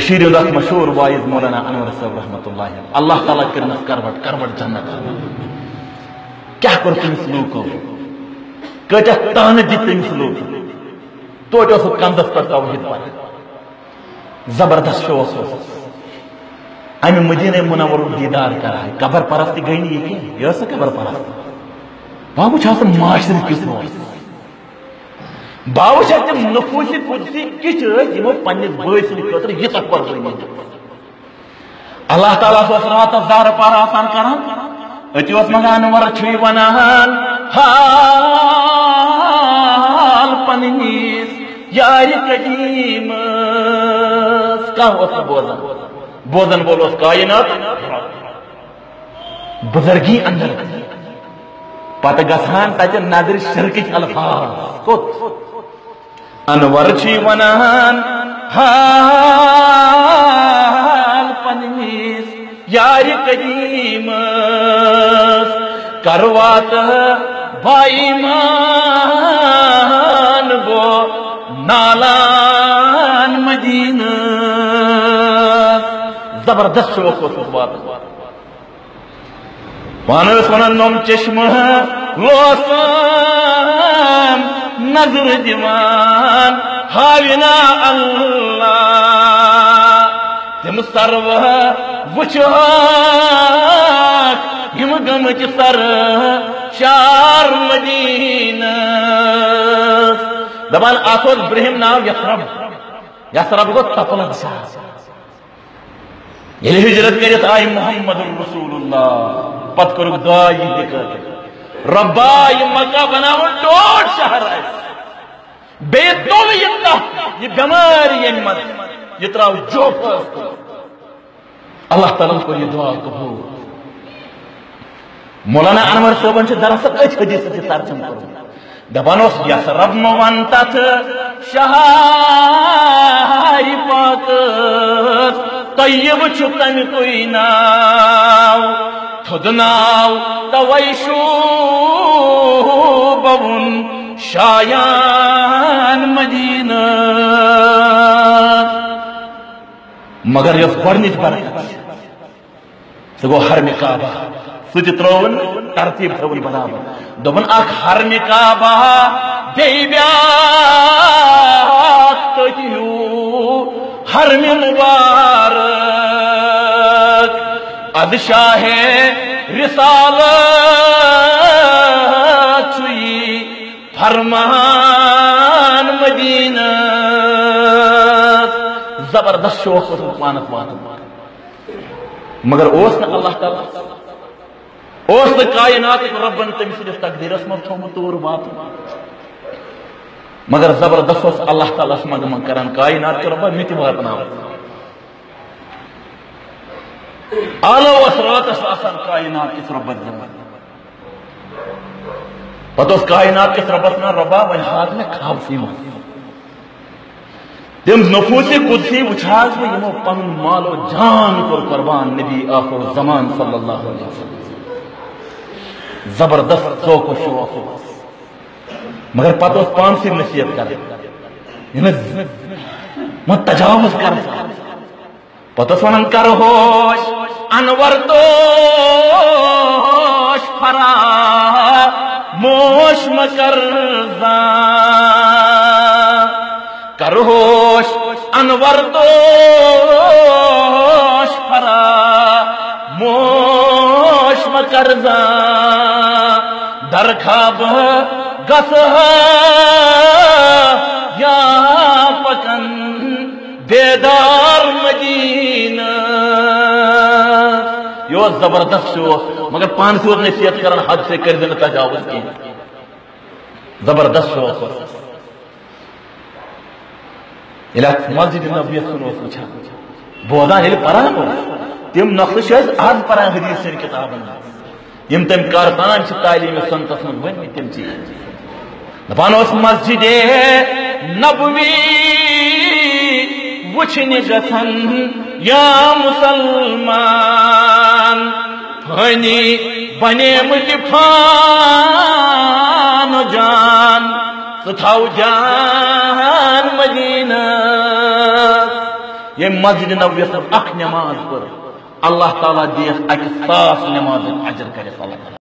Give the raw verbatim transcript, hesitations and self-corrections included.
کشیر اندر مشہور وائز مولانا انور صاحب رحمت اللہ اللہ تعالیٰ کرنس کروٹ کروٹ جنت کیا کر تمس لوکو کتیا تان دت تمس لوک توتہ اس کندس پہ توحید پہ زبردست شوق امہ مدینہ منور دیدار کرائے قبر پرستی گئی نہیں یہ یہ قبر پرست بابو چھا معاشرے کس روز باوش تم نفوس قدسی کچھ یمو پنس بٲے سٕنٛدِ خٲطرٕ ییٖژاہ قۄربٲنی اللہ تعالیٰ اوس راتس دار پار آسان کران أتی اوس منگان انور چھُے ونان حال پننِس یارِ قدیٖمس کانٛہہ اوس نہٕ بوزان بوزن وول اوس کائنات بزرگی اندر پتہ گژھان تتہِ نظرِ شرکٕکۍ الفاظ کوٚت انور چھُے ونان حال پننِس یارِ قدیٖمس کر واتہٕ بایمان بو نالان مدینس زبردست شوق اوس وات پانہٕ ٲسۍ ونان نوٚم چشمہٕ لوسم نظر دِوان ہاوِنا اللہ تِم سروٕ وٕچھکھ یِم گٔمٕتۍ سر شار مدینس دپان اتھ اوس برٛونٛہِم ناو یثرب یثرب گوٚو تپلن شہر ییٚلہِ ہجرت کٔرِتھ آیہِ محمد رسول اللہ پتہٕ کوٚرُکھ دعا یِہنٛدِ خٲطرٕ رۄبا یہِ مکہ بناوُن ڈوڑ شہر آسہِ بیٚیہِ تُل یہِ تتھ یہِ بٮ۪مٲرۍ ییٚمہِ منٛز یہِ ترٛاو جوٚپ اللہ تعالیٰ کوٚر یہِ دعا قبوٗل مولانا انور صٲبن چھُ دراصل أتھۍ حدیثس یہِ ترجم کوٚرمُت دپان اوس یثرب مہٕ ون تتھ شہارِ پاکس طیب چھُ تمیُکُے ناو تھوٚد ناو توے شوٗبوُن شایان مدینس مگر یۄس گۄڈنِچ برکت سُہ گوٚو حرمِ کعبہ سُہ تہِ ترٛووُن ترتیٖب تھٲوٕن برابر دوٚپُن اکھ حرمِ کعبہ بیٚیہِ بیٛاکھ تٔتھۍ ہیوٗ حرمِ مُبارک اد شاہِ رسالت چھُ یی فرمان مدینس زبردست شوق اوس پانس واتُن مگر اوس نہٕ اللہ تعالیٰ اوس نہٕ کائناتٕکۍ رۄبن تٔمۍ سٕنٛدِس تقدیٖرس منٛز تھوٚومُت تور واتُن مگر زبردست اوس اللہ تعالیٰ ہس منٛگہٕ منٛگ کران کائنات کہِ رۄبا مےٚ تہِ واتناو آلو اوس راتس آسان کائنات کِس رۄبس دِوان پتہٕ اوس کائنات کِس رۄبس ونان رۄبا وۄنۍ ہاو مےٚ خابسٕے منٛز تِم نفوٗسِ قُدسی وٕچھ حظ بہٕ یِمو پنُن مالو جان کوٚر قۄربان نبی آخر زمان صلی اللہ علیہ وسلم زبردست ذوق و شوق اوس مگر پتہٕ اوس پانسٕے نصیحت کران ییٚمِس وۄنۍ تجاوُز کران پتہٕ اوس ونان کر ہوش انور دوش فراموش مکر زان کر ہوش انور دوش فراموش مکر زان در خواب گژھٕ یا پکن بیدار مدینہ یہ اوس زبردست شوق مگر پانس اوس نصیحت کران حد سے کٔرۍ زِ نہٕ تجاوُز کینٛہہ زبردست شوق اوس ییٚلہِ اتھ مسجد نبویس کُن اوس وٕچھان بوزان ییٚلہِ پران اوس تِم نقطہٕ چھِ أسۍ آز پران حدیث سٕنٛدۍ کتابن منٛز یِم تٔمۍ کارخان چھِ تعلیٖمِ سنتس منٛز ؤنمٕتۍ تِم چیٖز دپان اوس مسجد نبوی وٕچھنہِ گژھن یا مُسلمان فٲنی بنیمٕتۍ فانو جان ژٕ تھاو جان مدینس یہ مسجد نبویس اخ نماز پر اللہ تعالیٰ دیس اکہ ساس نماز اجر کرے اللہ